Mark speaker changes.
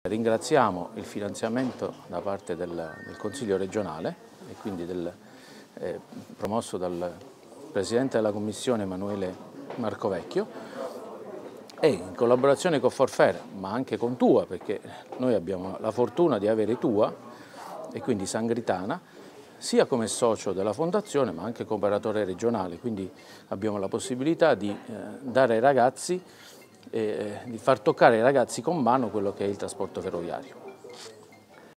Speaker 1: Ringraziamo il finanziamento da parte del Consiglio regionale e quindi promosso dal Presidente della Commissione Emanuele Marcovecchio e in collaborazione con Forfera, ma anche con Tua, perché noi abbiamo la fortuna di avere Tua e quindi Sangritana, sia come socio della Fondazione ma anche come operatore regionale, quindi abbiamo la possibilità di dare ai ragazzi di far toccare ai ragazzi con mano quello che è il trasporto ferroviario.